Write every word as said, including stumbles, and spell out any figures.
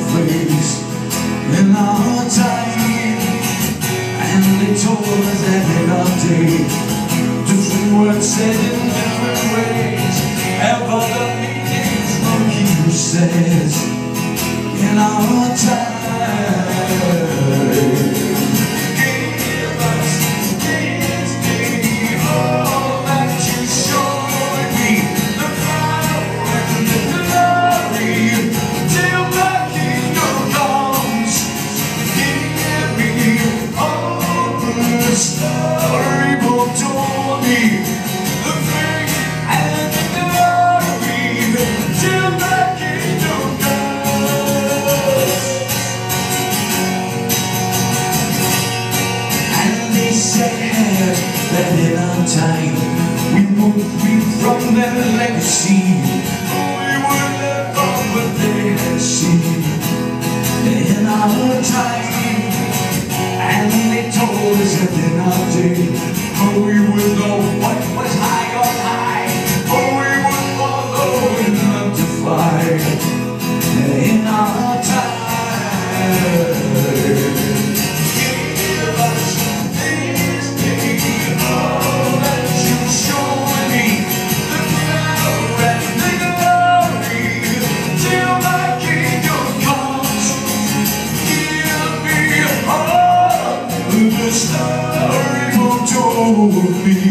face in our time, and they told us that in our day, different words said in different ways, ever the meanings of you says in our time. That in our time we would read from their legacy, we would live on what they had seen in our time, and they told us that in our day, oh, we would know what was high on high, oh, we would follow and learn to fight in our time. The story will told me.